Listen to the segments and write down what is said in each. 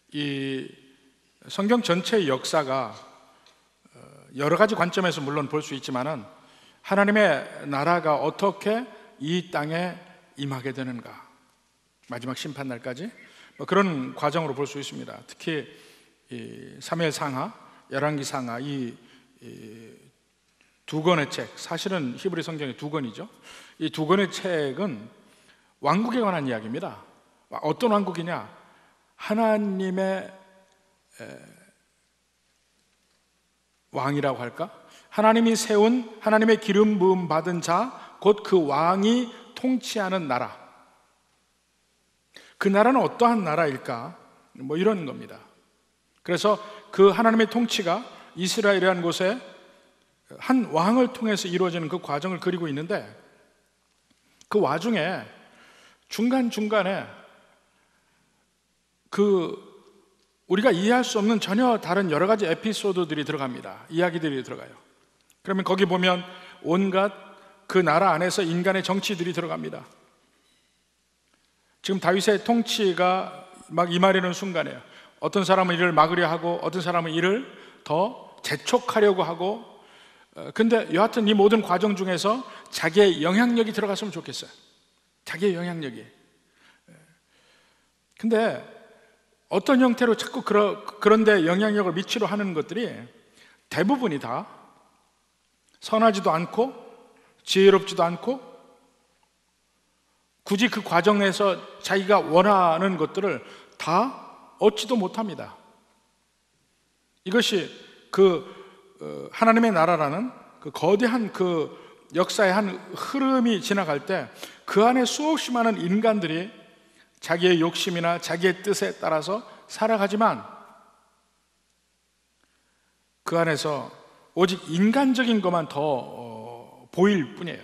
이 성경 전체의 역사가 여러 가지 관점에서 물론 볼 수 있지만은 하나님의 나라가 어떻게 이 땅에 임하게 되는가, 마지막 심판날까지 그런 과정으로 볼 수 있습니다. 특히 이 사무엘상하, 열왕기상하 이 두 권의 책, 사실은 히브리 성경의 두 권이죠. 이 두 권의 책은 왕국에 관한 이야기입니다. 어떤 왕국이냐? 하나님의 왕이라고 할까? 하나님이 세운, 하나님의 기름 부음 받은 자, 곧 그 왕이 통치하는 나라. 그 나라는 어떠한 나라일까? 이런 겁니다. 그래서 그 하나님의 통치가 이스라엘이라는 곳에 한 왕을 통해서 이루어지는 그 과정을 그리고 있는데, 그 와중에 중간중간에 우리가 이해할 수 없는 전혀 다른 여러 가지 에피소드들이 들어갑니다. 이야기들이 들어가요. 그러면 거기 보면 온갖 그 나라 안에서 인간의 정치들이 들어갑니다. 지금 다윗의 통치가 막 임하려는 순간이에요. 어떤 사람은 이를 막으려 하고, 어떤 사람은 이를 더 재촉하려고 하고, 근데 여하튼 이 모든 과정 중에서 자기의 영향력이 들어갔으면 좋겠어요. 자기의 영향력이. 근데 어떤 형태로 자꾸 그런데 영향력을 미치려 하는 것들이 대부분이 다 선하지도 않고 지혜롭지도 않고, 굳이 그 과정에서 자기가 원하는 것들을 다 얻지도 못합니다. 이것이 하나님의 나라라는 그 거대한 그 역사의 한 흐름이 지나갈 때 그 안에 수없이 많은 인간들이 자기의 욕심이나 자기의 뜻에 따라서 살아가지만, 그 안에서 오직 인간적인 것만 더 보일 뿐이에요.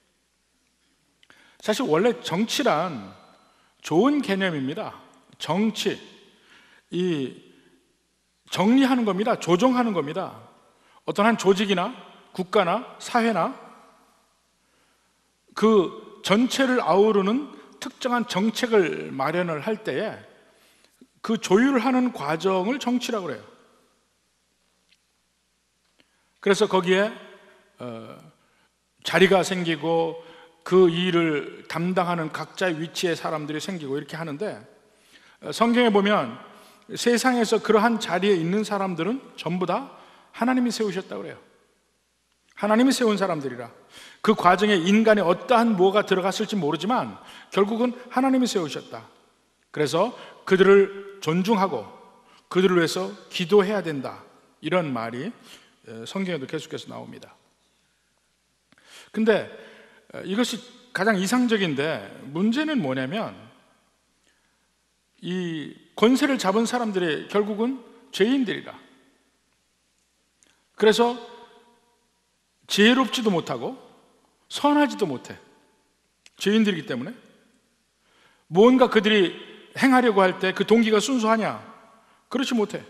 사실 원래 정치란 좋은 개념입니다. 정치, 정리하는 겁니다. 조정하는 겁니다. 어떤 한 조직이나 국가나 사회나 그 전체를 아우르는 특정한 정책을 마련을 할 때에 그 조율하는 과정을 정치라고 그래요. 그래서 거기에 자리가 생기고 그 일을 담당하는 각자의 위치의 사람들이 생기고 이렇게 하는데, 성경에 보면 세상에서 그러한 자리에 있는 사람들은 전부 다 하나님이 세우셨다고 그래요. 하나님이 세운 사람들이라. 그 과정에 인간의 어떠한 뭐가 들어갔을지 모르지만 결국은 하나님이 세우셨다. 그래서 그들을 존중하고 그들을 위해서 기도해야 된다, 이런 말이 성경에도 계속해서 나옵니다. 근데 이것이 가장 이상적인데, 문제는 뭐냐면 이 권세를 잡은 사람들이 결국은 죄인들이라. 그래서 지혜롭지도 못하고 선하지도 못해. 죄인들이기 때문에 무언가 그들이 행하려고 할 때 그 동기가 순수하냐? 그렇지 못해.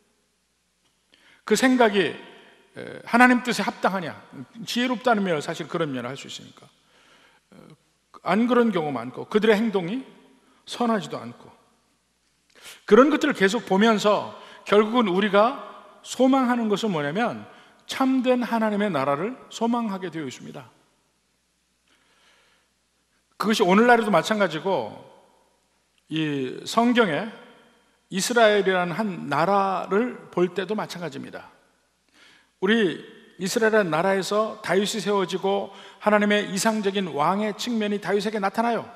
그 생각이 하나님 뜻에 합당하냐? 지혜롭다는 면을, 사실 그런 면을 할 수 있으니까 안 그런 경우 많고, 그들의 행동이 선하지도 않고, 그런 것들을 계속 보면서 결국은 우리가 소망하는 것은 뭐냐면 참된 하나님의 나라를 소망하게 되어 있습니다. 그것이 오늘날에도 마찬가지고, 이 성경에 이스라엘이라는 한 나라를 볼 때도 마찬가지입니다. 우리 이스라엘이라는 나라에서 다윗이 세워지고 하나님의 이상적인 왕의 측면이 다윗에게 나타나요.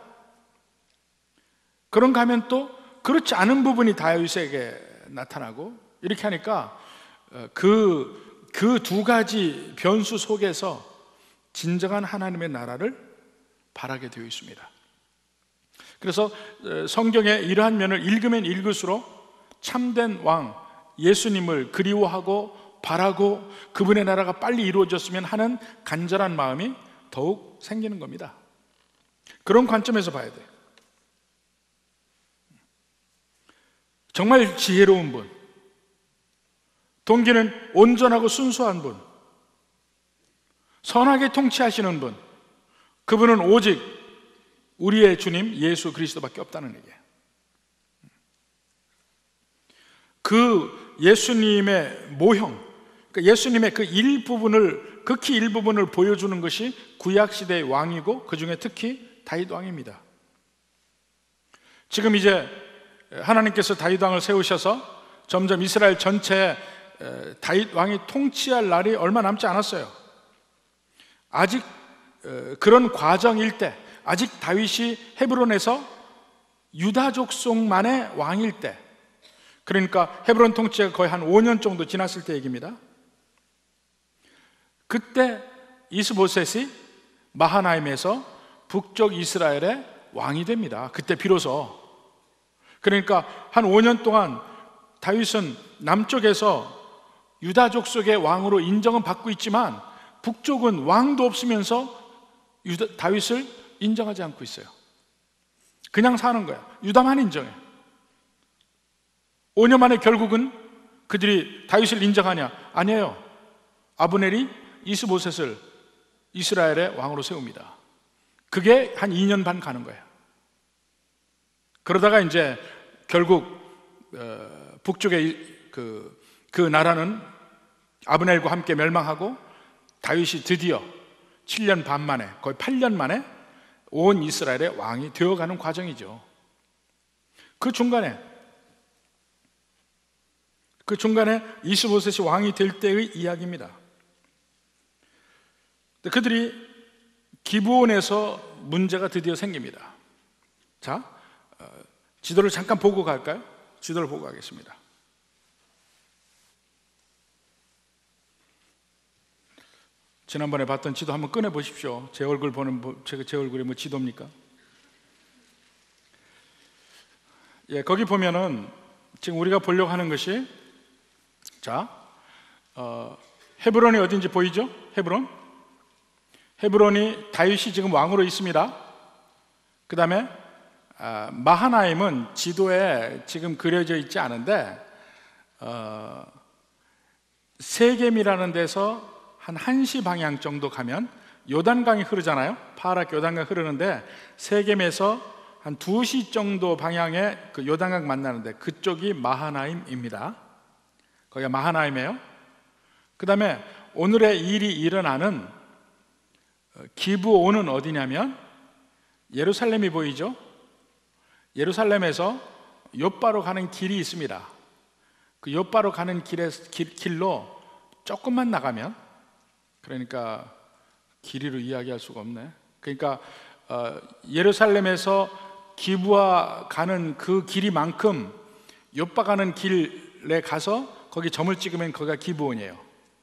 그런가 하면 또 그렇지 않은 부분이 다윗에게 나타나고, 이렇게 하니까 그 두 가지 변수 속에서 진정한 하나님의 나라를 바라게 되어 있습니다. 그래서 성경의 이러한 면을 읽으면 읽을수록 참된 왕 예수님을 그리워하고 바라고 그분의 나라가 빨리 이루어졌으면 하는 간절한 마음이 더욱 생기는 겁니다. 그런 관점에서 봐야 돼요. 정말 지혜로운 분, 동기는 온전하고 순수한 분, 선하게 통치하시는 분, 그분은 오직 우리의 주님 예수 그리스도밖에 없다는 얘기예요. 그 예수님의 모형, 그러니까 예수님의 그 일부분을, 극히 일부분을 보여주는 것이 구약시대의 왕이고 그 중에 특히 다윗 왕입니다. 지금 이제 하나님께서 다윗 왕을 세우셔서 점점 이스라엘 전체에 다윗 왕이 통치할 날이 얼마 남지 않았어요. 아직 그런 과정일 때, 아직 다윗이 헤브론에서 유다 족속만의 왕일 때, 그러니까 헤브론 통치가 거의 한 5년 정도 지났을 때 얘기입니다. 그때 이스보셋이 마하나임에서 북쪽 이스라엘의 왕이 됩니다. 그때 비로소. 그러니까 한 5년 동안 다윗은 남쪽에서 유다 족속의 왕으로 인정은 받고 있지만 북쪽은 왕도 없으면서 다윗을 인정하지 않고 있어요. 그냥 사는 거야. 유다만 인정해. 5년 만에 결국은 그들이 다윗을 인정하냐? 아니에요. 아브넬이 이스보셋을 이스라엘의 왕으로 세웁니다. 그게 한 2년 반 가는 거예요. 그러다가 이제 결국 북쪽의 그 나라는 아브넬과 함께 멸망하고 다윗이 드디어 7년 반 만에, 거의 8년 만에 온 이스라엘의 왕이 되어가는 과정이죠. 그 중간에 이스보셋이 왕이 될 때의 이야기입니다. 그들이 기브온에서 문제가 드디어 생깁니다. 자, 지도를 잠깐 보고 갈까요? 지도를 보고 가겠습니다. 지난번에 봤던 지도 한번 꺼내 보십시오. 제 얼굴 보는, 제 얼굴이 뭐 지도입니까? 예, 거기 보면은 지금 우리가 보려고 하는 것이, 자, 헤브론이 어딘지 보이죠? 헤브론이 다윗이 지금 왕으로 있습니다. 그 다음에 마하나임은 지도에 지금 그려져 있지 않은데 세겜이라는 데서 한 1시 방향 정도 가면 요단강이 흐르잖아요. 파랗게 요단강이 흐르는데 세겜에서 한 2시 정도 방향에 그 요단강 만나는데 그쪽이 마하나임입니다. 거기가 마하나임이에요. 그 다음에 오늘의 일이 일어나는 기브온은 어디냐면 예루살렘이 보이죠? 예루살렘에서 욥바로 가는 길이 있습니다. 그 욥바로 가는 길로 조금만 나가면, 그러니까 길이로 이야기할 수가 없네. 그러니까 예루살렘에서 기브와 가는 그 길이만큼 욥바 가는 길에 가서 거기 점을 찍으면 거기가 기브온이에요.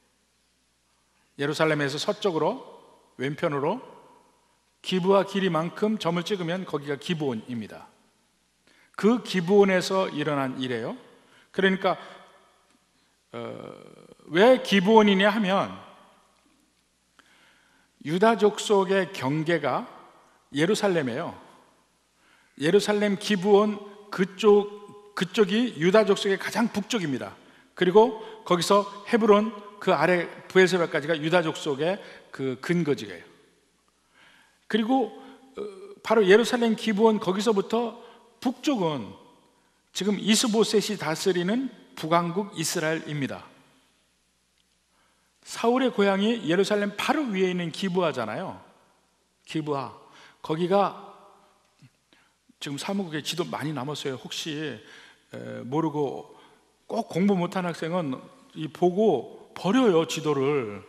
예루살렘에서 서쪽으로 왼편으로 기브와 길이만큼 점을 찍으면 거기가 기브온입니다. 그 기브온에서 일어난 일이에요. 그러니까 왜 기브온이냐 하면 유다 족속의 경계가 예루살렘이에요. 예루살렘 기브온 그쪽이 유다 족속의 가장 북쪽입니다. 그리고 거기서 헤브론 그 아래 브엘세바까지가 유다 족속의 그 근거지예요. 그리고 바로 예루살렘 기브온 거기서부터 북쪽은 지금 이스보셋이 다스리는 북왕국 이스라엘입니다. 사울의 고향이 예루살렘 바로 위에 있는 기브아잖아요. 기브아. 거기가 지금 사무국에 지도 많이 남았어요. 혹시 모르고 꼭 공부 못한 학생은 보고 버려요, 지도를.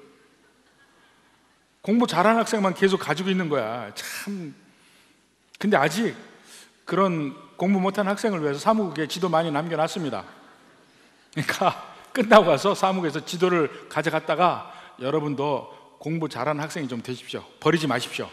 공부 잘하는 학생만 계속 가지고 있는 거야. 참. 근데 아직 그런 공부 못한 학생을 위해서 사무국에 지도 많이 남겨놨습니다. 그러니까 끝나고 가서 사무국에서 지도를 가져갔다가 여러분도 공부 잘하는 학생이 좀 되십시오. 버리지 마십시오.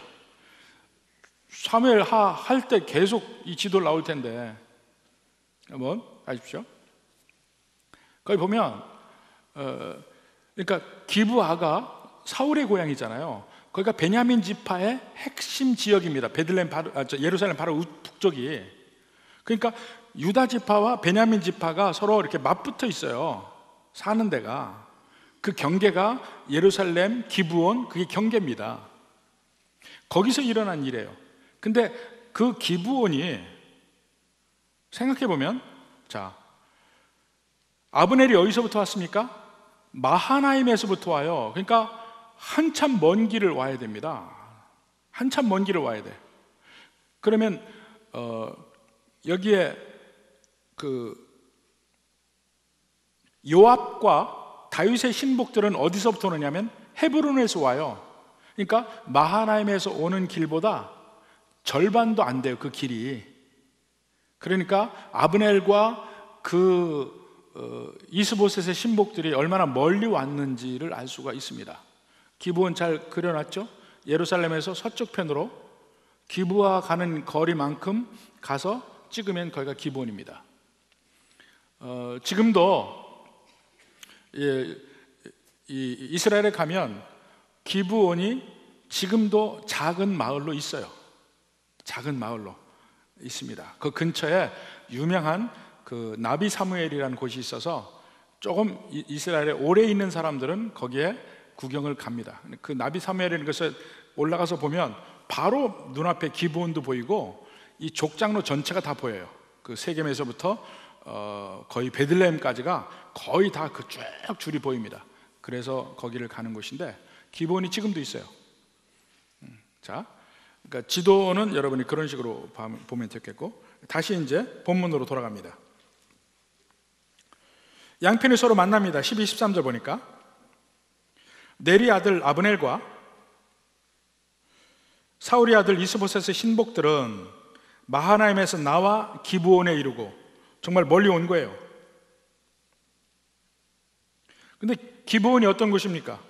사무엘 하 할 때 계속 이 지도를 나올 텐데 한번 가십시오. 거기 보면 그러니까 기브아가 사울의 고향이잖아요. 거기가 베냐민 지파의 핵심 지역입니다. 베들레헴 바로 예루살렘 바로 북쪽이. 그러니까 유다 지파와 베냐민 지파가 서로 이렇게 맞붙어 있어요. 사는 데가. 그 경계가 예루살렘 기브온, 그게 경계입니다. 거기서 일어난 일이에요. 근데 그 기브온이 생각해 보면, 자, 아브넬이 어디서부터 왔습니까? 마하나임에서부터 와요. 그러니까 한참 먼 길을 와야 됩니다. 한참 먼 길을 와야 돼. 그러면 여기에 그 요압과 다윗의 신복들은 어디서부터 오느냐면 헤브론에서 와요. 그러니까 마하나임에서 오는 길보다 절반도 안 돼요, 그 길이. 그러니까 아브넬과 그 이스보셋의 신복들이 얼마나 멀리 왔는지를 알 수가 있습니다. 기브온 잘 그려놨죠? 예루살렘에서 서쪽 편으로 기브와 가는 거리만큼 가서 찍으면 거기가 기브온입니다. 지금도 이스라엘에 가면 기브온이 지금도 작은 마을로 있어요. 작은 마을로 있습니다. 그 근처에 유명한 그 나비 사무엘이라는 곳이 있어서 조금 이스라엘에 오래 있는 사람들은 거기에 구경을 갑니다. 그 나비 사무엘이라는 곳에 올라가서 보면 바로 눈앞에 기브온도 보이고 이 족장로 전체가 다 보여요. 그 세겜에서부터 거의 베들레헴까지가 거의 다 그 쭉 줄이 보입니다. 그래서 거기를 가는 곳인데 기브온이 지금도 있어요. 자, 그러니까 지도는 여러분이 그런 식으로 보면 되겠고, 다시 이제 본문으로 돌아갑니다. 양편이 서로 만납니다. 12, 13절 보니까 네리 아들 아브넬과 사울의 아들 이스보셋의 신복들은 마하나임에서 나와 기브온에 이르고, 정말 멀리 온 거예요. 근데 기브온이 어떤 곳입니까?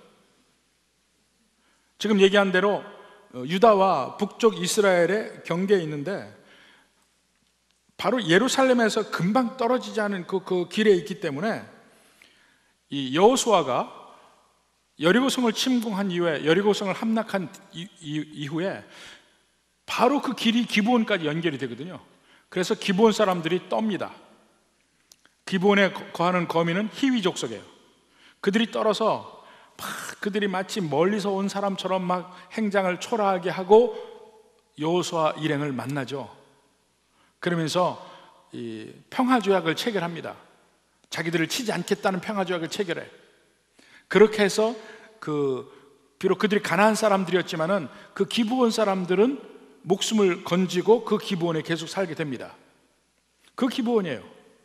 지금 얘기한 대로 유다와 북쪽 이스라엘의 경계에 있는데 바로 예루살렘에서 금방 떨어지지 않은 그 길에 있기 때문에 이 여호수아가 여리고성을 침공한 이후에, 여리고성을 함락한 이후에 바로 그 길이 기브온까지 연결이 되거든요. 그래서 기브온 사람들이 떱니다. 기브온에 거하는 거민은 히위 족속이에요. 그들이 떨어서 그들이 마치 멀리서 온 사람처럼 막 행장을 초라하게 하고 여호수아 일행을 만나죠. 그러면서 이 평화조약을 체결합니다. 자기들을 치지 않겠다는 평화조약을 체결해. 그렇게 해서 비록 그들이 가나안 사람들이었지만은 그 기브온 사람들은 목숨을 건지고 그 기브온에 계속 살게 됩니다. 그 기브온이에요.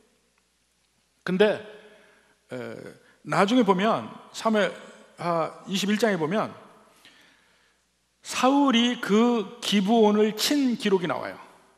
근데 나중에 보면 사무엘 21장에 보면 사울이 그 기브온을 친 기록이 나와요.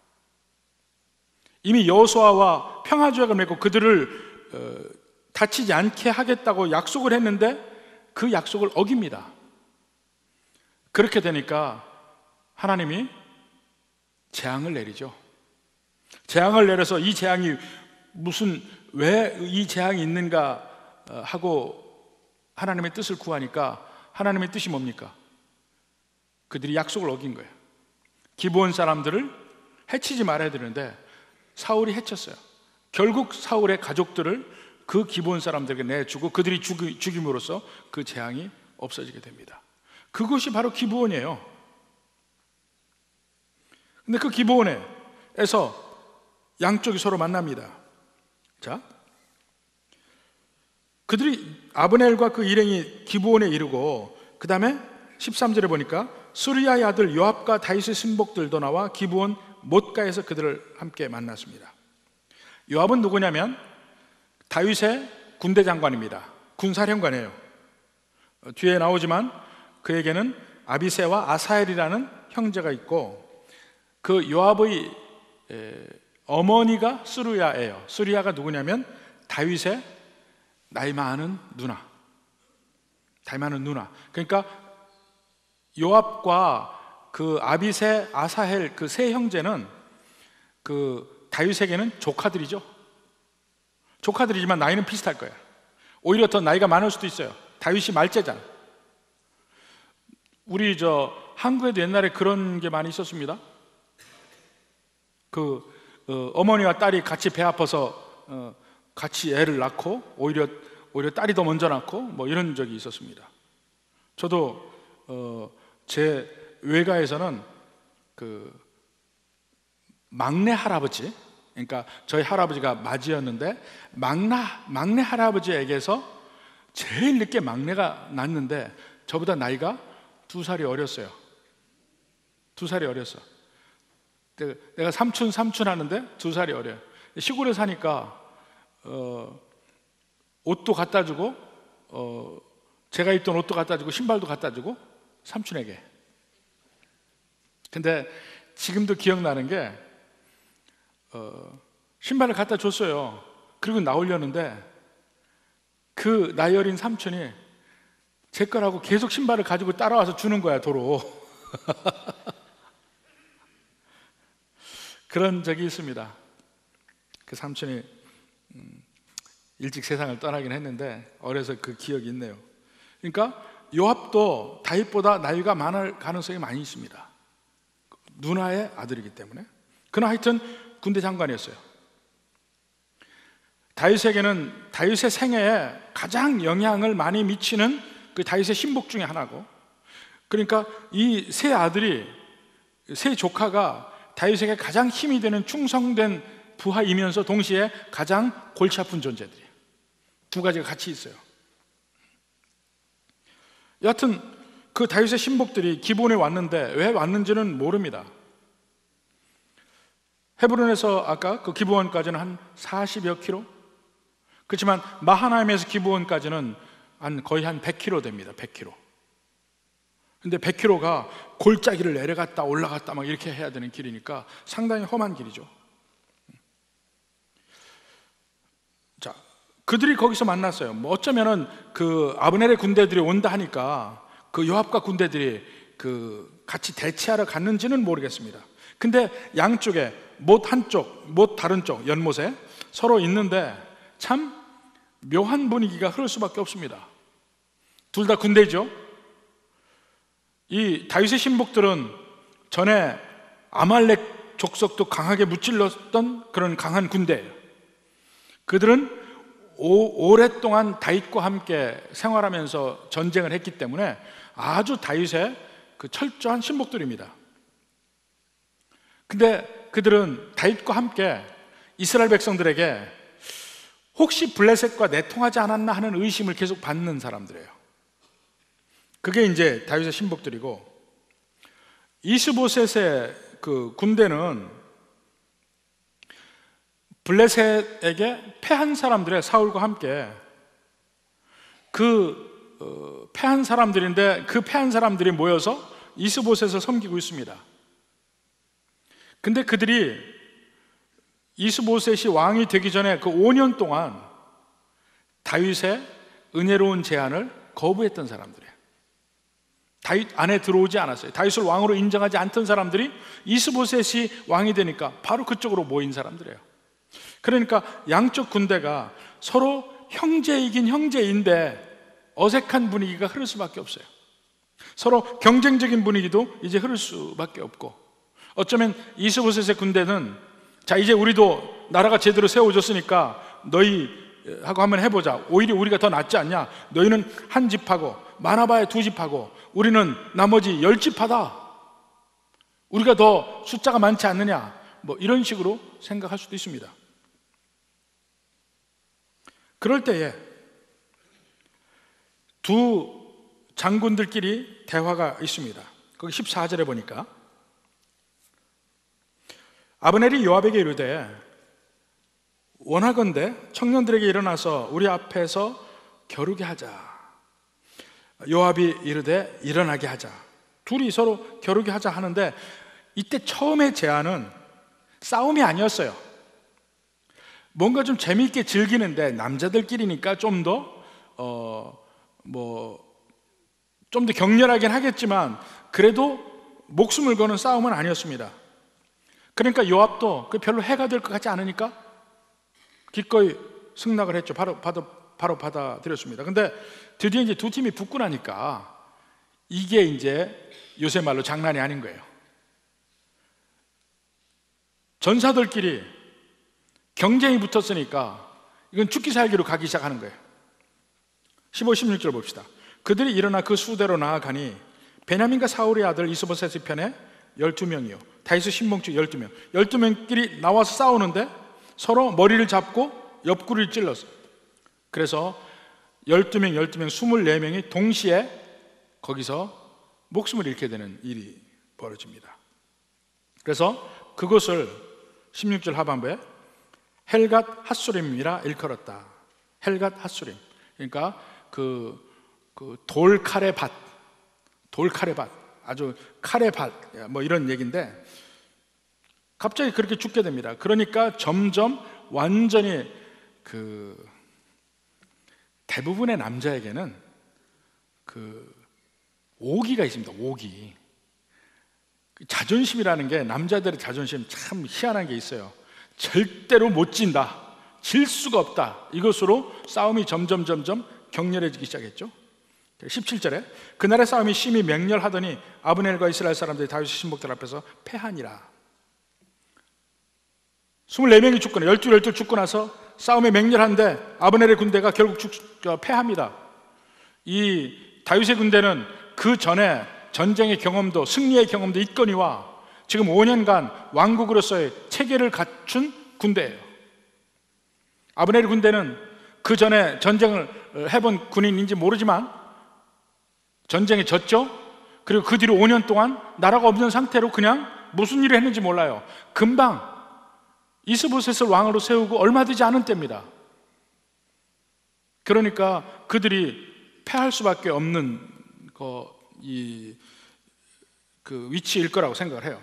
이미 여호수아와 평화조약을 맺고 그들을 다치지 않게 하겠다고 약속을 했는데 그 약속을 어깁니다. 그렇게 되니까 하나님이 재앙을 내리죠. 재앙을 내려서 이 재앙이 왜 이 재앙이 있는가 하고 하나님의 뜻을 구하니까 하나님의 뜻이 뭡니까? 그들이 약속을 어긴 거예요. 기브온 사람들을 해치지 말아야 되는데 사울이 해쳤어요. 결국 사울의 가족들을 그 기브온 사람들에게 내주고 그들이 죽임으로써 그 재앙이 없어지게 됩니다. 그것이 바로 기브온이에요. 근데 그 기브온에서 양쪽이 서로 만납니다. 자, 그들이 아브넬과 그 일행이 기브온에 이르고, 그 다음에 13절에 보니까 수리야의 아들 요압과 다윗의 신복들도 나와 기브온 못가에서 그들을 함께 만났습니다. 요압은 누구냐면 다윗의 군대 장관입니다. 군사령관이에요. 뒤에 나오지만 그에게는 아비새와 아사엘이라는 형제가 있고, 그 요압의 어머니가 수르야예요. 수르야가 누구냐면 다윗의 나이 많은 누나. 그러니까 요압과 그 아비새, 아사헬 그 세 형제는 그 다윗에게는 조카들이죠. 조카들이지만 나이는 비슷할 거예요. 오히려 더 나이가 많을 수도 있어요. 다윗이 말째잖아. 우리 한국에도 옛날에 그런 게 많이 있었습니다. 어머니와 딸이 같이 배 아파서 같이 애를 낳고 오히려 딸이 더 먼저 낳고 뭐 이런 적이 있었습니다. 저도 제 외가에서는 그 막내 할아버지, 그러니까 저희 할아버지가 맞이였는데 막내 할아버지에게서 제일 늦게 막내가 낳는데 저보다 나이가 2살이 어렸어요. 2살이 어렸어. 내가 삼촌 하는데 2살이 어려요. 시골에 사니까 옷도 갖다 주고 제가 입던 옷도 갖다 주고 신발도 갖다 주고 삼촌에게. 근데 지금도 기억나는 게 신발을 갖다 줬어요. 그리고 나오려는데 그 나이 어린 삼촌이 제 거라고 계속 신발을 가지고 따라와서 주는 거야, 도로. 그런 적이 있습니다. 그 삼촌이 일찍 세상을 떠나긴 했는데 어려서 그 기억이 있네요. 그러니까 요압도 다윗보다 나이가 많을 가능성이 많이 있습니다. 누나의 아들이기 때문에. 그러나 하여튼 군대 장관이었어요. 다윗에게는 다윗의 생애에 가장 영향을 많이 미치는 그 다윗의 신복 중에 하나고, 그러니까 이 세 아들이, 세 조카가 다윗에게 가장 힘이 되는 충성된 부하이면서 동시에 가장 골치 아픈 존재들이에요. 두 가지가 같이 있어요. 여하튼 그 다윗의 신복들이 기브온에 왔는데 왜 왔는지는 모릅니다. 헤브론에서 아까 그 기브온까지는 한 40여 킬로, 그렇지만 마하나임에서 기브온까지는 거의 한 100킬로 됩니다. 100킬로. 근데 100킬로가 골짜기를 내려갔다 올라갔다 막 이렇게 해야 되는 길이니까 상당히 험한 길이죠. 자, 그들이 거기서 만났어요. 뭐 어쩌면은 그 아브넬의 군대들이 온다 하니까 그 요압과 군대들이 그 같이 대치하러 갔는지는 모르겠습니다. 근데 양쪽에 못 한쪽, 못 다른 쪽 연못에 서로 있는데 참 묘한 분위기가 흐를 수밖에 없습니다. 둘 다 군대죠. 이 다윗의 신복들은 전에 아말렉 족속도 강하게 무찔렀던 그런 강한 군대예요. 그들은 오랫동안 다윗과 함께 생활하면서 전쟁을 했기 때문에 아주 다윗의 그 철저한 신복들입니다. 근데 그들은 다윗과 함께 이스라엘 백성들에게 혹시 블레셋과 내통하지 않았나 하는 의심을 계속 받는 사람들이에요. 그게 이제 다윗의 신복들이고, 이스보셋의 그 군대는 블레셋에게 패한 사람들의, 사울과 함께 그 패한 사람들인데 그 패한 사람들이 모여서 이스보셋을 섬기고 있습니다. 근데 그들이 이스보셋이 왕이 되기 전에 그 5년 동안 다윗의 은혜로운 제안을 거부했던 사람들이에요. 다윗 안에 들어오지 않았어요. 다윗을 왕으로 인정하지 않던 사람들이 이스보셋이 왕이 되니까 바로 그쪽으로 모인 사람들이에요. 그러니까 양쪽 군대가 서로 형제이긴 형제인데 어색한 분위기가 흐를 수밖에 없어요. 서로 경쟁적인 분위기도 이제 흐를 수밖에 없고, 어쩌면 이스보셋의 군대는 자, 이제 우리도 나라가 제대로 세워졌으니까 너희하고 한번 해보자. 오히려 우리가 더 낫지 않냐? 너희는 한 집하고 많아봐야 2집하고 우리는 나머지 10집하다. 우리가 더 숫자가 많지 않느냐? 뭐 이런 식으로 생각할 수도 있습니다. 그럴 때에 두 장군들끼리 대화가 있습니다. 거기 14절에 보니까 아브넬이 요압에게 이르되 원하건대 청년들에게 일어나서 우리 앞에서 겨루게 하자. 요압이 이르되 일어나게 하자. 둘이 서로 겨루게 하자 하는데, 이때 처음의 제안은 싸움이 아니었어요. 뭔가 좀 재미있게 즐기는데 남자들끼리니까 좀 더 좀 더 격렬하긴 하겠지만 그래도 목숨을 거는 싸움은 아니었습니다. 그러니까 요압도 별로 해가 될 것 같지 않으니까 기꺼이 승낙을 했죠. 바로 받아들였습니다. 근데 드디어 이제 두 팀이 붙고 나니까 이게 이제 요새 말로 장난이 아닌 거예요. 전사들끼리 경쟁이 붙었으니까 이건 죽기 살기로 가기 시작하는 거예요. 15, 16절 봅시다. 그들이 일어나 그 수대로 나아가니 베냐민과 사울의 아들 이스보셋의 편에 12명이요 다윗의 신복중 12명 12명끼리 나와서 싸우는데 서로 머리를 잡고 옆구리를 찔렀어요. 그래서 12명, 24명이 동시에 거기서 목숨을 잃게 되는 일이 벌어집니다. 그래서 그것을 16절 하반부에 헬갓 핫소림이라 일컬었다. 헬갓 핫소림. 그러니까 그 돌칼의 밭, 아주 칼의 밭, 뭐 이런 얘기인데, 갑자기 그렇게 죽게 됩니다. 그러니까 점점 완전히 대부분의 남자에게는 오기가 있습니다. 오기. 자존심이라는 게, 남자들의 자존심 참 희한한 게 있어요. 절대로 못 진다, 질 수가 없다, 이것으로 싸움이 점점 격렬해지기 시작했죠. 17절에 그날의 싸움이 심히 맹렬하더니 아브넬과 이스라엘 사람들이 다윗의 신복들 앞에서 패하니라. 24명이 죽거나 12 죽고 나서 싸움이 맹렬한데 아브넬의 군대가 결국 패합니다. 이 다윗의 군대는 그 전에 전쟁의 경험도, 승리의 경험도 있거니와 지금 5년간 왕국으로서의 체계를 갖춘 군대예요. 아브넬의 군대는 그 전에 전쟁을 해본 군인인지 모르지만 전쟁에 졌죠. 그리고 그 뒤로 5년 동안 나라가 없는 상태로 그냥 무슨 일을 했는지 몰라요. 금방 이스보셋을 왕으로 세우고 얼마 되지 않은 때입니다. 그러니까 그들이 패할 수밖에 없는 그 위치일 거라고 생각을 해요.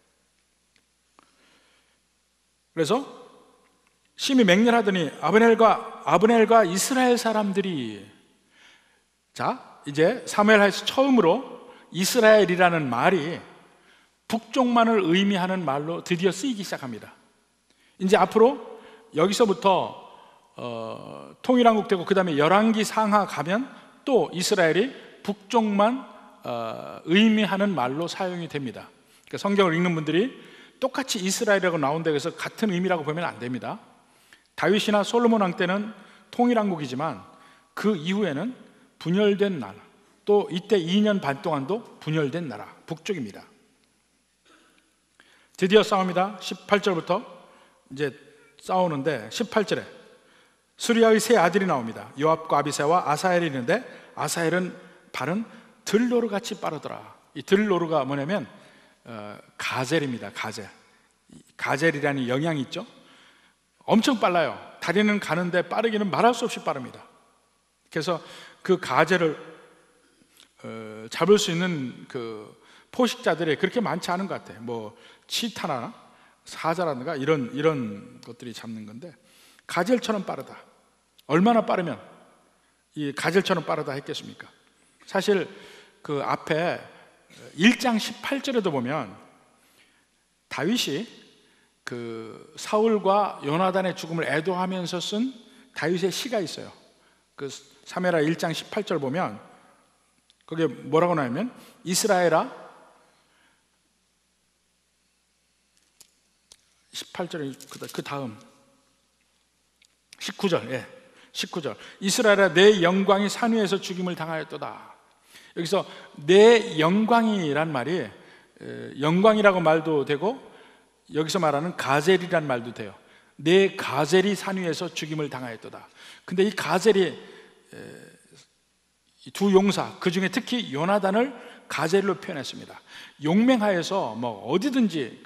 그래서 심히 맹렬하더니 아브넬과 이스라엘 사람들이, 자, 이제 사무엘하에서 처음으로 이스라엘이라는 말이 북쪽만을 의미하는 말로 드디어 쓰이기 시작합니다. 이제 앞으로 여기서부터 통일한국 되고 그 다음에 열왕기 상하 가면 또 이스라엘이 북쪽만 의미하는 말로 사용이 됩니다. 그러니까 성경을 읽는 분들이 똑같이 이스라엘이라고 나온다고 해서 같은 의미라고 보면 안 됩니다. 다윗이나 솔로몬 왕 때는 통일한국이지만 그 이후에는 분열된 나라, 또 이때 2년 반 동안도 분열된 나라, 북쪽입니다. 드디어 싸웁니다. 18절부터 이제 싸우는데 18절에 수리아의 세 아들이 나옵니다. 요압과 아비새와 아사엘이 있는데 아사엘은 발은 들노루같이 빠르더라. 이 들노루가 뭐냐면 가젤입니다. 가젤이라는 영양이 있죠. 엄청 빨라요. 다리는 가는데 빠르기는 말할 수 없이 빠릅니다. 그래서 그 가젤을 잡을 수 있는 그 포식자들이 그렇게 많지 않은 것 같아요. 뭐 치타나 사자라든가 이런 것들이 잡는 건데, 가젤처럼 빠르다. 얼마나 빠르면 이 가젤처럼 빠르다 했겠습니까? 사실 그 앞에 1장 18절에도 보면 다윗이 그 사울과 요나단의 죽음을 애도하면서 쓴 다윗의 시가 있어요. 그 사무엘하 1장 18절 보면 거기에 뭐라고 나오냐면, 이스라엘아, 18절에 그 다음 19절, 19절, 이스라엘아 내 영광이 산 위에서 죽임을 당하였도다. 여기서 내 영광이란 말이 영광이라고 말도 되고 여기서 말하는 가젤이란 말도 돼요. 내 가젤이 산 위에서 죽임을 당하였도다. 근데 이 가젤이 두 용사, 그 중에 특히 요나단을 가젤로 표현했습니다. 용맹하여서 뭐 어디든지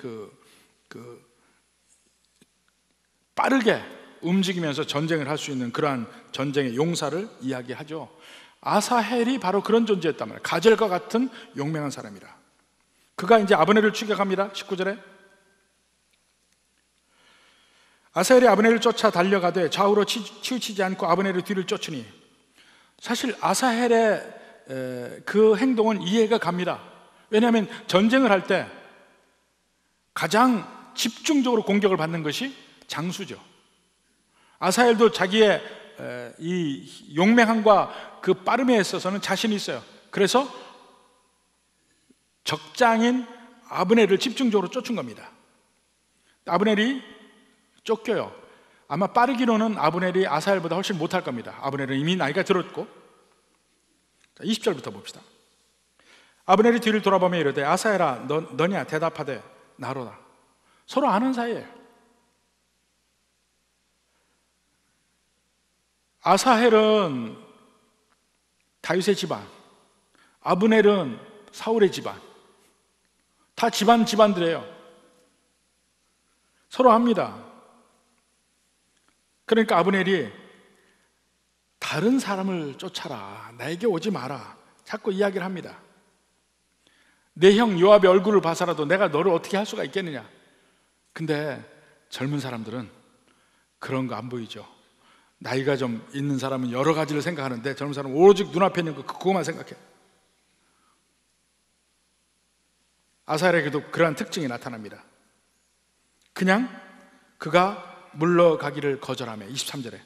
빠르게 움직이면서 전쟁을 할 수 있는 그러한 전쟁의 용사를 이야기하죠. 아사헬이 바로 그런 존재였단 말이에요. 가젤과 같은 용맹한 사람이라. 그가 이제 아브넬을 추격합니다. 19절에 아사헬이 아브넬을 쫓아 달려가되 좌우로 치우치지 않고 아브넬의 뒤를 쫓으니, 사실 아사헬의 그 행동은 이해가 갑니다. 왜냐하면 전쟁을 할 때 가장 집중적으로 공격을 받는 것이 장수죠. 아사헬도 자기의 이 용맹함과 그 빠름에 있어서는 자신이 있어요. 그래서 적장인 아브넬을 집중적으로 쫓은 겁니다. 아브넬이 쫓겨요. 아마 빠르기로는 아브넬이 아사헬보다 훨씬 못할 겁니다. 아브넬은 이미 나이가 들었고. 20절부터 봅시다. 아브넬이 뒤를 돌아보며 이르되 아사헬아 너냐? 대답하되 나로다. 서로 아는 사이예요. 아사헬은 다윗의 집안, 아브넬은 사울의 집안, 다 집안들이에요. 서로 합니다. 그러니까 아브넬이 다른 사람을 쫓아라, 나에게 오지 마라, 자꾸 이야기를 합니다. 내 형 요압의 얼굴을 봐서라도 내가 너를 어떻게 할 수가 있겠느냐. 근데 젊은 사람들은 그런 거 안 보이죠. 나이가 좀 있는 사람은 여러 가지를 생각하는데 젊은 사람은 오직 눈앞에 있는 그거만 생각해. 아사엘에게도 그러한 특징이 나타납니다. 그냥 그가 물러가기를 거절하며 23절에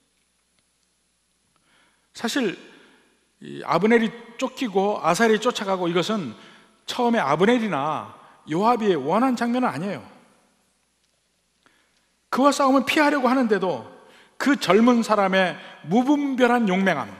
사실 이 아브넬이 쫓기고 아사엘이 쫓아가고 이것은 처음에 아브넬이나 요압이 원한 장면은 아니에요. 그와 싸움을 피하려고 하는데도 그 젊은 사람의 무분별한 용맹함,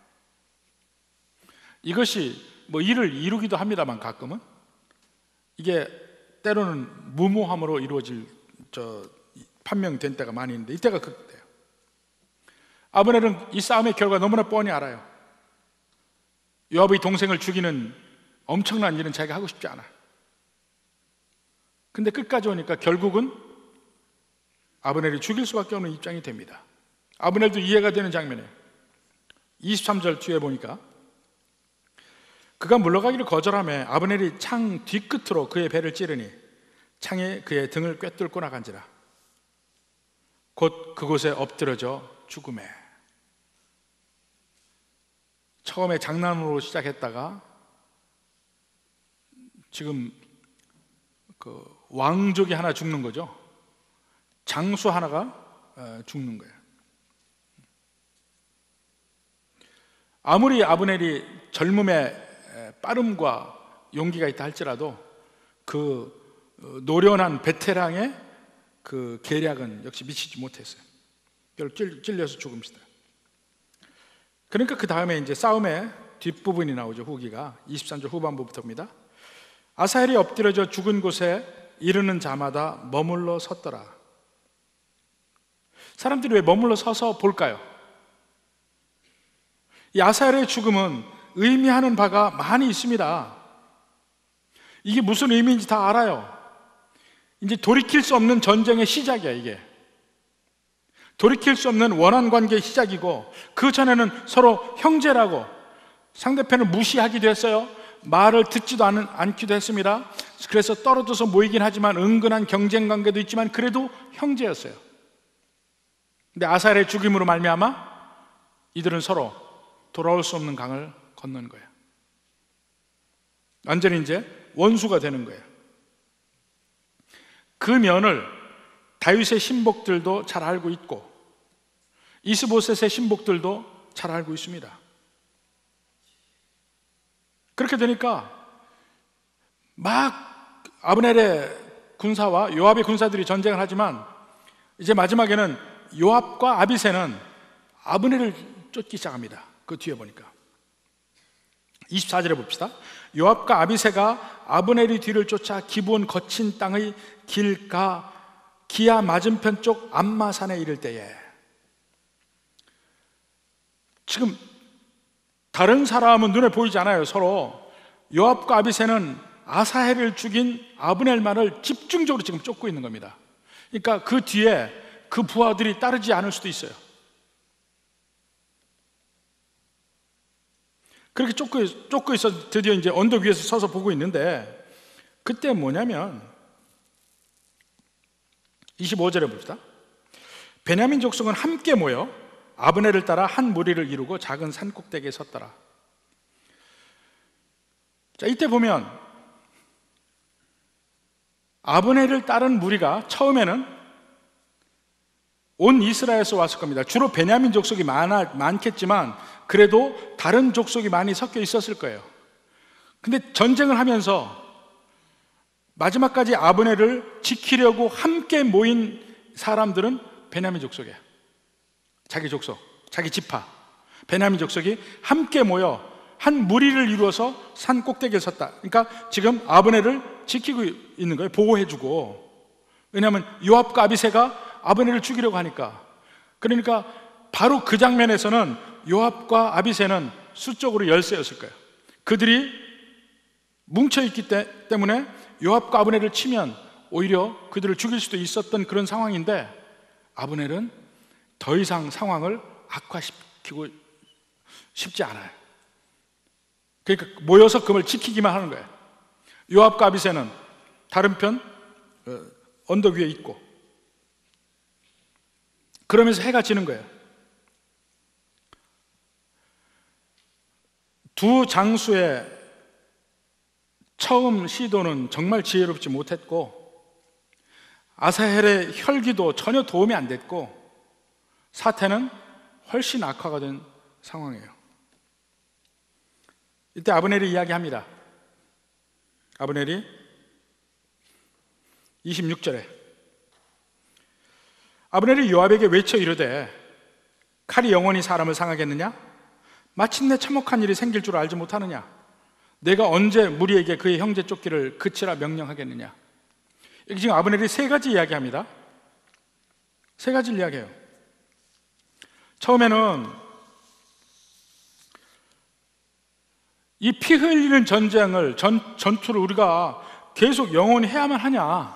이것이 뭐 일을 이루기도 합니다만 가끔은 이게 때로는 무모함으로 이루어질 판명된 때가 많이 있는데 이때가 그때예요. 아브넬은 이 싸움의 결과 너무나 뻔히 알아요. 요압의 동생을 죽이는 엄청난 일은 자기가 하고 싶지 않아. 근데 끝까지 오니까 결국은 아브넬이 죽일 수밖에 없는 입장이 됩니다. 아브넬도 이해가 되는 장면이에요. 23절 뒤에 보니까 그가 물러가기를 거절하며 아브넬이 창 뒤끝으로 그의 배를 찌르니 창에 그의 등을 꿰뚫고 나간지라. 곧 그곳에 엎드러져 죽음에. 처음에 장난으로 시작했다가 지금 그 왕족이 하나 죽는 거죠. 장수 하나가 죽는 거예요. 아무리 아브넬이 젊음의 빠름과 용기가 있다 할지라도 그 노련한 베테랑의 그 계략은 역시 미치지 못했어요. 결국 찔려서 죽음이다. 그러니까 그 다음에 이제 싸움의 뒷부분이 나오죠. 후기가 23절 후반부부터입니다. 아사헬이 엎드려져 죽은 곳에 이르는 자마다 머물러 섰더라. 사람들이 왜 머물러 서서 볼까요? 이 아사헬의 죽음은 의미하는 바가 많이 있습니다. 이게 무슨 의미인지 다 알아요. 이제 돌이킬 수 없는 전쟁의 시작이야. 이게 돌이킬 수 없는 원한 관계의 시작이고, 그 전에는 서로 형제라고 상대편을 무시하기도 했어요. 말을 듣지도 않기도 했습니다. 그래서 떨어져서 모이긴 하지만 은근한 경쟁 관계도 있지만 그래도 형제였어요. 근데 아사헬의 죽임으로 말미암아 이들은 서로 돌아올 수 없는 강을 건넌 거예요. 완전히 이제 원수가 되는 거예요. 그 면을 다윗의 신복들도 잘 알고 있고 이스보셋의 신복들도 잘 알고 있습니다. 그렇게 되니까 막 아브넬의 군사와 요압의 군사들이 전쟁을 하지만 이제 마지막에는 요압과 아비새는 아브넬을 쫓기 시작합니다. 그 뒤에 보니까 24절에 봅시다. 요압과 아비새가 아브넬의 뒤를 쫓아 기브온 거친 땅의 길가 기아 맞은편 쪽 암마산에 이를 때에, 지금 다른 사람은 눈에 보이지 않아요. 서로 요압과 아비새는 아사헬을 죽인 아브넬만을 집중적으로 지금 쫓고 있는 겁니다. 그러니까 그 뒤에 그 부하들이 따르지 않을 수도 있어요. 그렇게 쫓고 있어 드디어 이제 언덕 위에서 서서 보고 있는데, 그때 뭐냐면 25절에 봅시다. 베냐민 족속은 함께 모여 아브넬을 따라 한 무리를 이루고 작은 산 꼭대기에 섰더라. 자, 이때 보면 아브넬을 따른 무리가 처음에는 온 이스라엘에서 왔을 겁니다. 주로 베냐민 족속이 많겠지만 그래도 다른 족속이 많이 섞여 있었을 거예요. 근데 전쟁을 하면서 마지막까지 아브넬을 지키려고 함께 모인 사람들은 베냐민 족속이에요. 자기 족속, 자기 지파 베냐민 족속이 함께 모여 한 무리를 이루어서 산 꼭대기에 섰다. 그러니까 지금 아브넬을 지키고 있는 거예요. 보호해주고. 왜냐하면 요압과 아비새가 아브넬을 죽이려고 하니까. 그러니까 바로 그 장면에서는 요압과 아비새는 수적으로 열세였을 거예요. 그들이 뭉쳐있기 때문에 요압과 아브넬을 치면 오히려 그들을 죽일 수도 있었던 그런 상황인데, 아브넬은 더 이상 상황을 악화시키고 싶지 않아요. 그러니까 모여서 그걸 지키기만 하는 거예요. 요압과 아비새는 다른 편 언덕 위에 있고, 그러면서 해가 지는 거예요. 두 장수의 처음 시도는 정말 지혜롭지 못했고, 아사헬의 혈기도 전혀 도움이 안 됐고, 사태는 훨씬 악화가 된 상황이에요. 이때 아브넬이 이야기합니다. 아브넬이 26절에 아브넬이 요압에게 외쳐 이르되 칼이 영원히 사람을 상하겠느냐? 마침내 참혹한 일이 생길 줄 알지 못하느냐? 내가 언제 무리에게 그의 형제 쫓기를 그치라 명령하겠느냐? 여기 지금 아브넬이 세 가지 이야기합니다. 세 가지를 이야기해요. 처음에는 이 피 흘리는 전쟁을, 전투를 우리가 계속 영원히 해야만 하냐?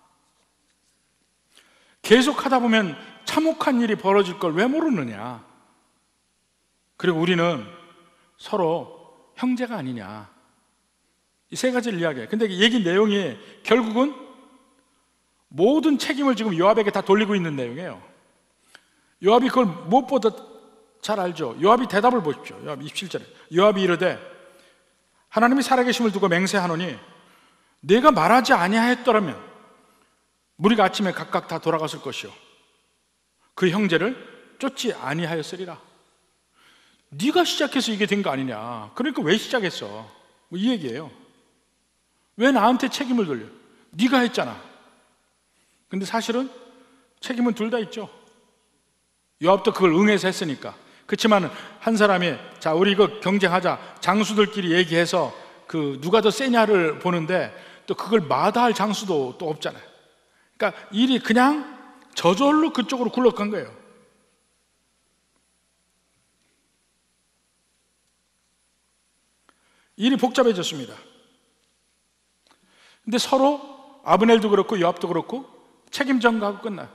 계속 하다 보면 참혹한 일이 벌어질 걸 왜 모르느냐? 그리고 우리는 서로 형제가 아니냐? 이 세 가지를 이야기해요. 근데 얘기 내용이 결국은 모든 책임을 지금 요압에게 다 돌리고 있는 내용이에요. 요압이 그걸 무엇보다 잘 알죠. 요압이 대답을 보십시오. 요압 27절에 요압이 이르되 하나님이 살아계심을 두고 맹세하노니 내가 말하지 아니하였더라면 무리가 아침에 각각 다 돌아갔을 것이요 그 형제를 쫓지 아니하였으리라. 네가 시작해서 이게 된 거 아니냐? 그러니까 왜 시작했어? 뭐 이 얘기예요. 왜 나한테 책임을 돌려? 네가 했잖아. 근데 사실은 책임은 둘 다 있죠. 요압도 그걸 응해서 했으니까. 그렇지만 한 사람이 자 우리 이거 경쟁하자, 장수들끼리 얘기해서 그 누가 더 세냐를 보는데 또 그걸 마다할 장수도 또 없잖아요. 그러니까 일이 그냥 저절로 그쪽으로 굴러간 거예요. 일이 복잡해졌습니다. 근데 서로 아브넬도 그렇고 요압도 그렇고 책임 전가하고 끝나요.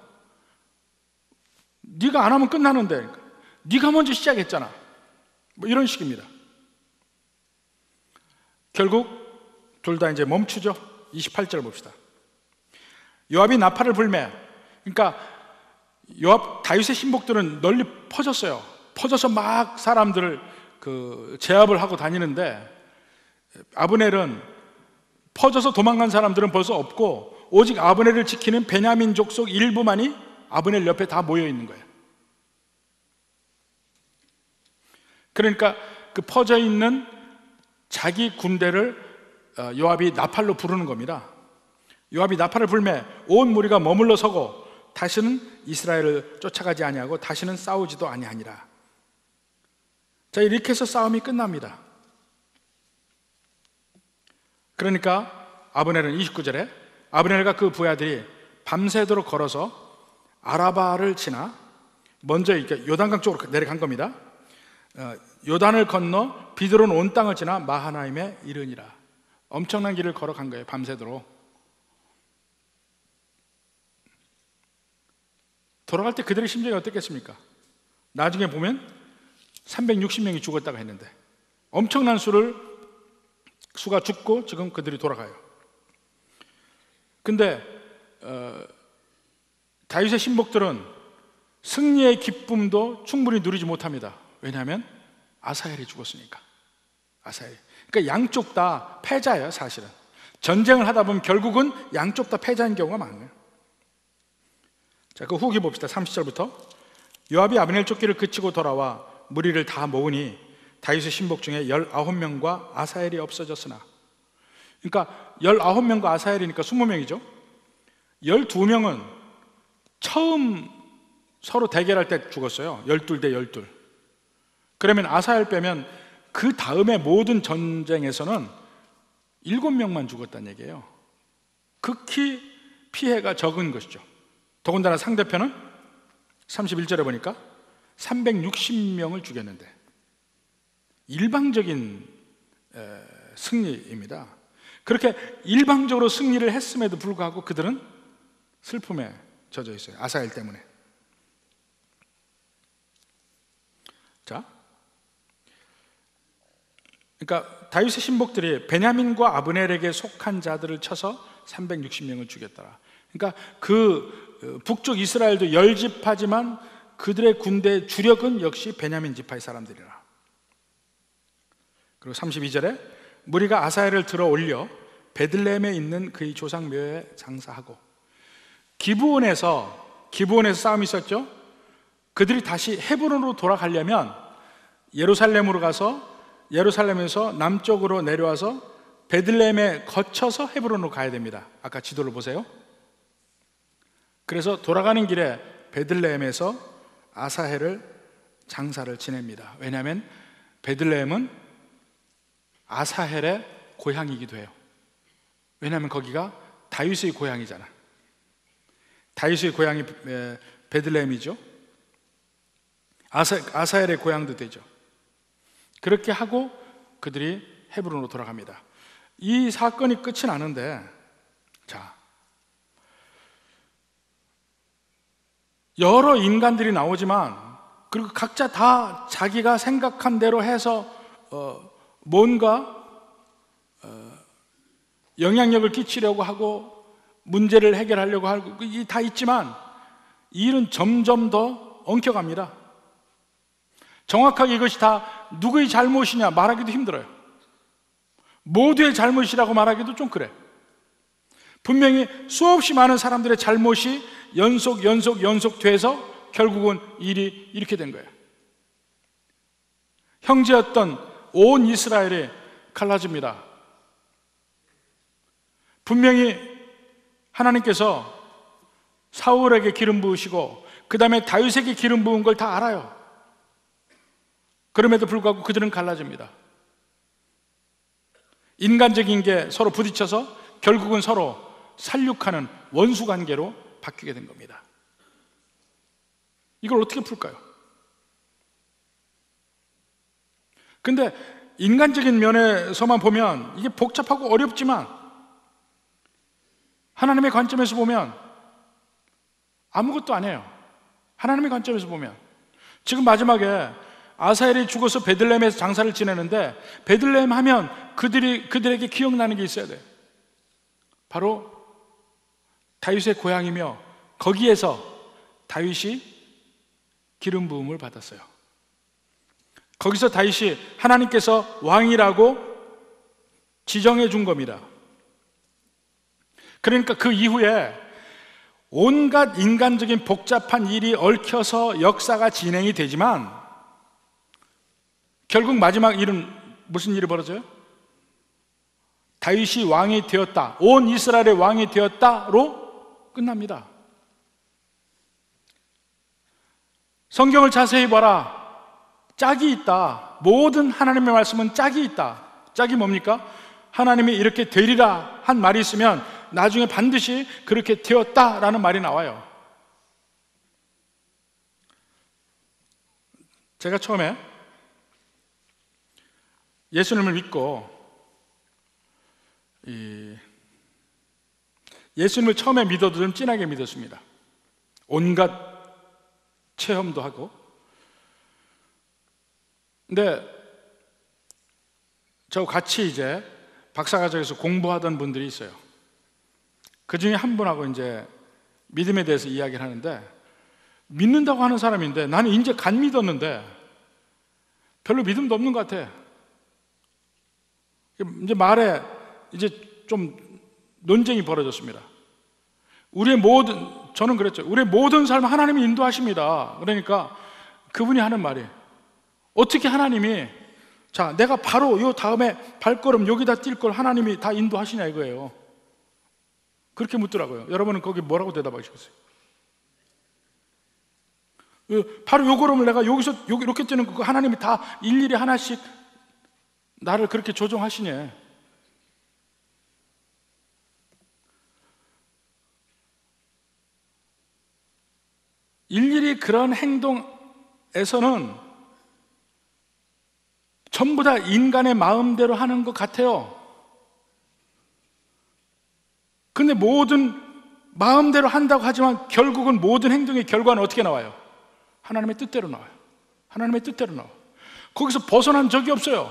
네가 안 하면 끝나는데 네가 먼저 시작했잖아. 뭐 이런 식입니다. 결국 둘 다 이제 멈추죠. 28절 봅시다. 요압이 나팔을 불매, 그러니까 요압 다윗의 신복들은 널리 퍼졌어요. 퍼져서 막 사람들을 제압을 하고 다니는데 아브넬은 퍼져서 도망간 사람들은 벌써 없고 오직 아브넬을 지키는 베냐민 족속 일부만이 아브넬 옆에 다 모여 있는 거예요. 그러니까 그 퍼져 있는 자기 군대를 요압이 나팔로 부르는 겁니다. 요압이 나팔을 불매 온 무리가 머물러 서고 다시는 이스라엘을 쫓아가지 아니하고 다시는 싸우지도 아니하니라. 자, 이렇게 해서 싸움이 끝납니다. 그러니까 아브넬은 29절에 아브넬과 그 부하들이 밤새도록 걸어서 아라바를 지나 먼저 이렇게 요단강 쪽으로 내려간 겁니다. 요단을 건너 비드론 온 땅을 지나 마하나임에 이르니라. 엄청난 길을 걸어간 거예요. 밤새도록. 돌아갈 때 그들의 심정이 어땠겠습니까? 나중에 보면 360명이 죽었다고 했는데 엄청난 수가 죽고 지금 그들이 돌아가요. 근데 다윗의 신복들은 승리의 기쁨도 충분히 누리지 못합니다. 왜냐하면 아사헬이 죽었으니까. 아사헬. 그러니까 양쪽 다 패자예요. 사실은 전쟁을 하다 보면 결국은 양쪽 다 패자인 경우가 많아요. 자, 그 후기 봅시다. 30절부터 요압이 아브넬 쫓기를 그치고 돌아와 무리를 다 모으니 다윗의 신복 중에 19명과 아사헬이 없어졌으나, 그러니까 19명과 아사헬이니까 20명이죠 12명은 처음 서로 대결할 때 죽었어요. 12대 12. 그러면 아사헬 빼면 그 다음에 모든 전쟁에서는 7명만 죽었다는 얘기예요. 극히 피해가 적은 것이죠. 더군다나 상대편은 31절에 보니까 360명을 죽였는데, 일방적인 승리입니다. 그렇게 일방적으로 승리를 했음에도 불구하고 그들은 슬픔에 젖어 있어요. 아사엘 때문에. 자, 그러니까 다윗의 신복들이 베냐민과 아브넬에게 속한 자들을 쳐서 360명을 죽였더라. 그러니까 그 북쪽 이스라엘도 10지파지만 그들의 군대 주력은 역시 베냐민 지파의 사람들이라. 그리고 32절에 무리가 아사엘을 들어 올려 베들레헴에 있는 그의 조상 묘에 장사하고, 기브온에서 싸움이 있었죠. 그들이 다시 헤브론으로 돌아가려면 예루살렘으로 가서 예루살렘에서 남쪽으로 내려와서 베들레헴에 거쳐서 헤브론으로 가야 됩니다. 아까 지도를 보세요. 그래서 돌아가는 길에 베들레헴에서 아사헬을 장사를 지냅니다. 왜냐하면 베들레헴은 아사헬의 고향이기도 해요. 왜냐하면 거기가 다윗의 고향이잖아. 다윗의 고향이 베들레헴이죠. 아사헬의 고향도 되죠. 그렇게 하고 그들이 헤브론으로 돌아갑니다. 이 사건이 끝이 나는데, 자, 여러 인간들이 나오지만, 그리고 각자 다 자기가 생각한 대로 해서 뭔가 영향력을 끼치려고 하고 문제를 해결하려고 하고 이게 다 있지만, 이 일은 점점 더 엉켜갑니다. 정확하게 이것이 다 누구의 잘못이냐 말하기도 힘들어요. 모두의 잘못이라고 말하기도 좀 그래. 분명히 수없이 많은 사람들의 잘못이 연속돼서 결국은 일이 이렇게 된 거예요. 형제였던 온 이스라엘이 갈라집니다. 분명히 하나님께서 사울에게 기름 부으시고 그 다음에 다윗에게 기름 부은 걸 다 알아요. 그럼에도 불구하고 그들은 갈라집니다. 인간적인 게 서로 부딪혀서 결국은 서로 살육하는 원수 관계로 바뀌게 된 겁니다. 이걸 어떻게 풀까요? 근데 인간적인 면에서만 보면 이게 복잡하고 어렵지만, 하나님의 관점에서 보면 아무것도 아니에요. 하나님의 관점에서 보면 지금 마지막에 아사엘이 죽어서 베들레헴에서 장사를 지내는데, 베들레헴 하면 그들에게 기억나는 게 있어야 돼요. 바로 다윗의 고향이며 거기에서 다윗이 기름 부음을 받았어요. 거기서 다윗이 하나님께서 왕이라고 지정해 준 겁니다. 그러니까 그 이후에 온갖 인간적인 복잡한 일이 얽혀서 역사가 진행이 되지만, 결국 마지막 일은 무슨 일이 벌어져요? 다윗이 왕이 되었다, 온 이스라엘의 왕이 되었다로 끝납니다. 성경을 자세히 봐라. 짝이 있다. 모든 하나님의 말씀은 짝이 있다. 짝이 뭡니까? 하나님이 이렇게 되리라 한 말이 있으면 나중에 반드시 그렇게 되었다라는 말이 나와요. 제가 처음에 예수님을 믿고 예수님을 처음에 믿어도 좀 진하게 믿었습니다. 온갖 체험도 하고. 근데 저 같이 이제 박사과정에서 공부하던 분들이 있어요. 그 중에 한 분하고 이제 믿음에 대해서 이야기를 하는데, 믿는다고 하는 사람인데 나는 이제 간 믿었는데 별로 믿음도 없는 것 같아. 이제 말에 이제 좀 논쟁이 벌어졌습니다. 저는 그랬죠. 우리의 모든 삶을 하나님이 인도하십니다. 그러니까 그분이 하는 말이, 어떻게 하나님이, 자, 내가 바로 요 다음에 발걸음 여기다 뛸 걸 하나님이 다 인도하시냐 이거예요. 그렇게 묻더라고요. 여러분은 거기 뭐라고 대답하시겠어요? 바로 요 걸음을 내가 여기서 여기 이렇게 뛰는 거 하나님이 다 일일이 하나씩 나를 그렇게 조종하시네. 일일이 그런 행동 전부 다 인간의 마음대로 하는 것 같아요. 근데 모든 마음대로 한다고 하지만 결국은 모든 행동의 결과는 어떻게 나와요? 하나님의 뜻대로 나와요. 하나님의 뜻대로 나와요. 거기서 벗어난 적이 없어요.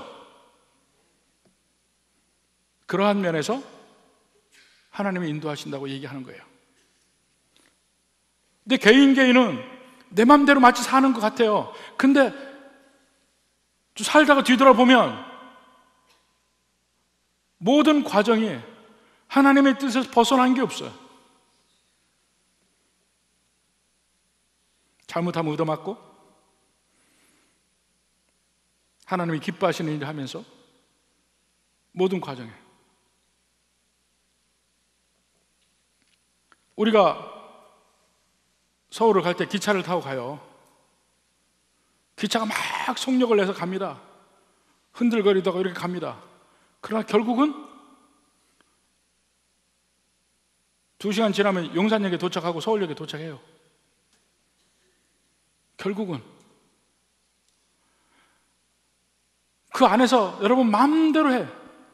그러한 면에서 하나님이 인도하신다고 얘기하는 거예요. 근데 개인은 내 마음대로 마치 사는 것 같아요. 근데 살다가 뒤돌아보면 모든 과정이 하나님의 뜻에서 벗어난 게 없어요. 잘못하면 얻어맞고, 하나님이 기뻐하시는 일을 하면서 모든 과정에 우리가 서울을 갈 때 기차를 타고 가요. 기차가 막 속력을 내서 갑니다. 흔들거리다가 이렇게 갑니다. 그러나 결국은 2시간 지나면 용산역에 도착하고 서울역에 도착해요. 결국은 그 안에서 여러분 마음대로 해.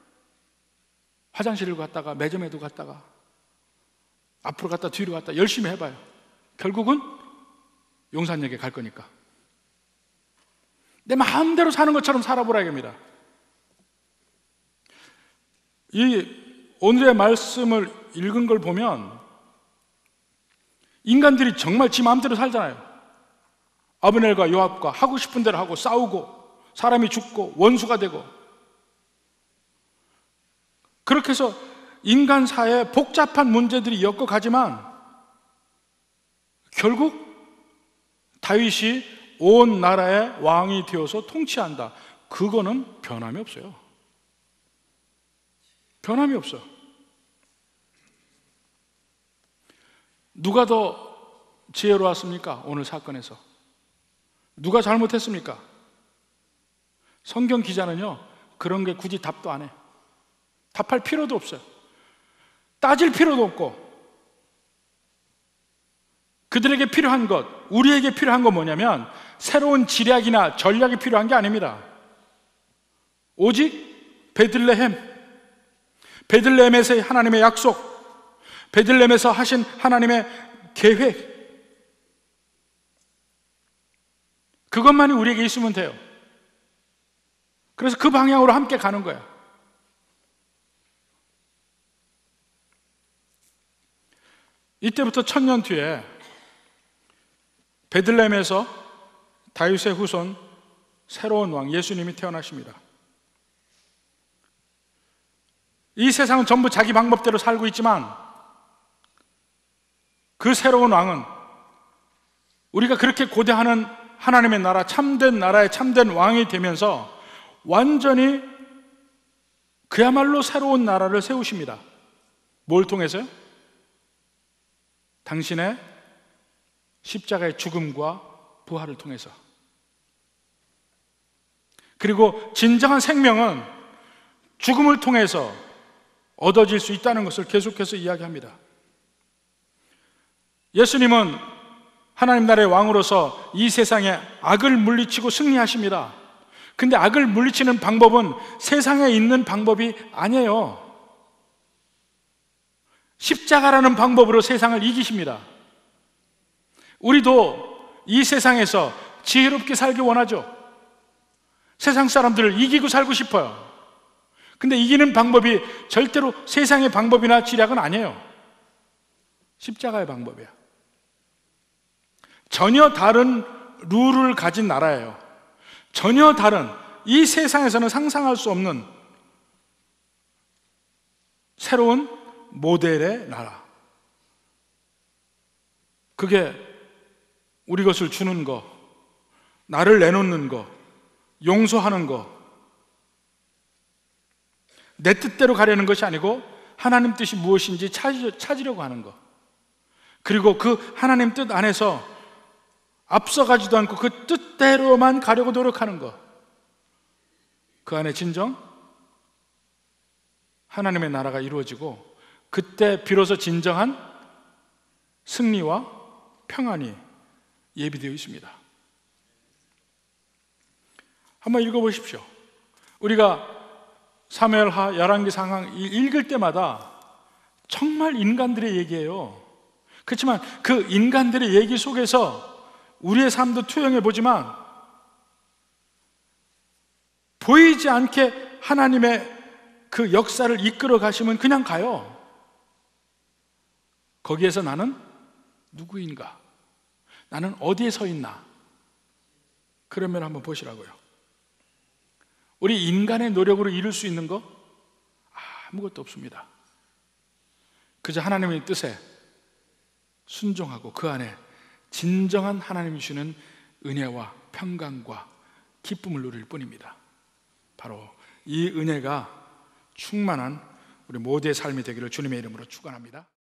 화장실을 갔다가 매점에도 갔다가 앞으로 갔다 뒤로 갔다 열심히 해봐요. 결국은 용산역에 갈 거니까 내 마음대로 사는 것처럼 살아보라 이겁니다. 이 오늘의 말씀을 읽은 걸 보면 인간들이 정말 지 마음대로 살잖아요. 아브넬과 요압과 하고 싶은 대로 하고 싸우고 사람이 죽고 원수가 되고, 그렇게 해서 인간사에 복잡한 문제들이 엮어가지만 결국 다윗이 온 나라의 왕이 되어서 통치한다. 그거는 변함이 없어요. 변함이 없어요. 누가 더 지혜로웠습니까? 오늘 사건에서 누가 잘못했습니까? 성경 기자는요 그런 게 굳이 답도 안 해. 답할 필요도 없어요. 따질 필요도 없고, 그들에게 필요한 것, 우리에게 필요한 건 뭐냐면 새로운 지략이나 전략이 필요한 게 아닙니다. 오직 베들레헴에서의 하나님의 약속, 베들레헴에서 하신 하나님의 계획, 그것만이 우리에게 있으면 돼요. 그래서 그 방향으로 함께 가는 거예요. 이때부터 1000년 뒤에 베들레헴에서 다윗의 후손 새로운 왕 예수님이 태어나십니다. 이 세상은 전부 자기 방법대로 살고 있지만 그 새로운 왕은 우리가 그렇게 고대하는 하나님의 나라, 참된 나라의 참된 왕이 되면서 완전히 그야말로 새로운 나라를 세우십니다. 뭘 통해서요? 당신의 십자가의 죽음과 부활을 통해서. 그리고 진정한 생명은 죽음을 통해서 얻어질 수 있다는 것을 계속해서 이야기합니다. 예수님은 하나님 나라의 왕으로서 이 세상에 악을 물리치고 승리하십니다. 근데 악을 물리치는 방법은 세상에 있는 방법이 아니에요. 십자가라는 방법으로 세상을 이기십니다. 우리도 이 세상에서 지혜롭게 살기 원하죠. 세상 사람들을 이기고 살고 싶어요. 근데 이기는 방법이 절대로 세상의 방법이나 지략은 아니에요. 십자가의 방법이야. 전혀 다른 룰을 가진 나라예요. 전혀 다른, 이 세상에서는 상상할 수 없는 새로운 모델의 나라. 그게 우리 것을 주는 거, 나를 내놓는 거, 용서하는 거, 내 뜻대로 가려는 것이 아니고 하나님 뜻이 무엇인지 찾으려고 하는 거, 그리고 그 하나님 뜻 안에서 앞서가지도 않고 그 뜻대로만 가려고 노력하는 것, 그 안에 진정 하나님의 나라가 이루어지고 그때 비로소 진정한 승리와 평안이 예비되어 있습니다. 한번 읽어보십시오. 우리가 사무엘하 열왕기 상하 읽을 때마다 정말 인간들의 얘기예요. 그렇지만 그 인간들의 얘기 속에서 우리의 삶도 투영해 보지만 보이지 않게 하나님의 그 역사를 이끌어 가시면 그냥 가요. 거기에서 나는 누구인가? 나는 어디에 서 있나? 그러면 한번 보시라고요. 우리 인간의 노력으로 이룰 수 있는 거 아무것도 없습니다. 그저 하나님의 뜻에 순종하고 그 안에 진정한 하나님이 주시는 은혜와 평강과 기쁨을 누릴 뿐입니다. 바로 이 은혜가 충만한 우리 모두의 삶이 되기를 주님의 이름으로 축원합니다.